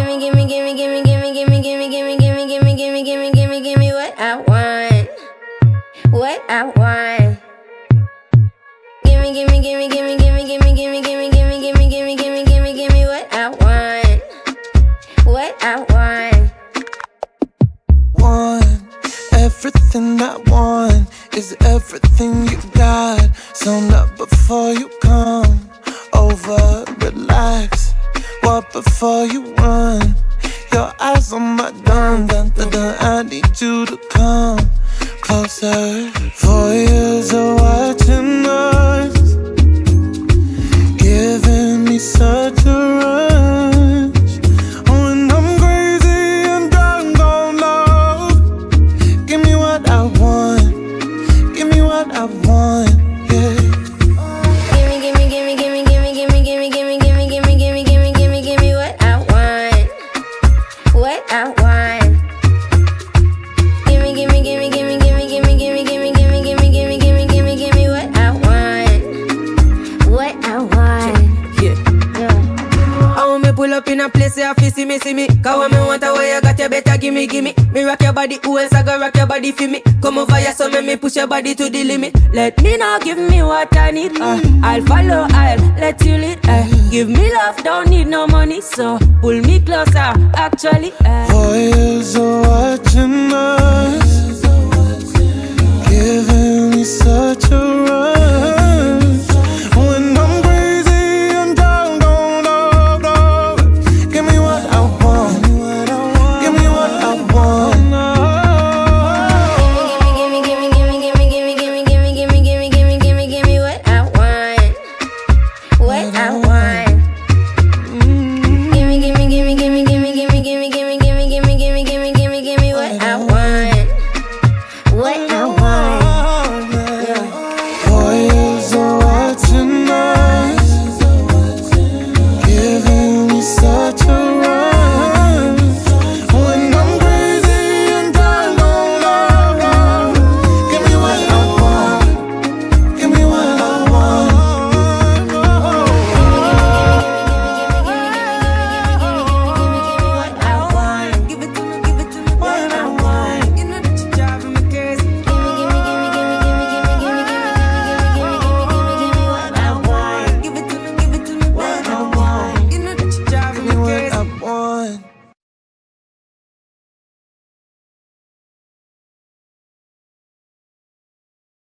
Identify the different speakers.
Speaker 1: Give me what I want. What I want. Give me what I want. What I want.
Speaker 2: Want everything I want is everything you got. So not before you come over, relax. Walk before you run. Your eyes on my dun. I need you to come closer. 4 years of watching us, giving me such a rush. Oh, and I'm crazy and drunk on love. Give me what I want. Give me what I want. Yeah.
Speaker 1: Give me what I want. What I want. Give me what I want. What I want.
Speaker 3: Yeah. I want me pull up in a place where you see me. Cause when me want a way you got, you better give me. Me rock your body, who else I go rock your body for me? Come over here, so make me push your body to the limit. Let me know, give me what I need. I'll follow, I'll let you lead. Give me love, don't need no money, so pull me closer, actually.
Speaker 2: 4 years of watching us, giving me such a rush.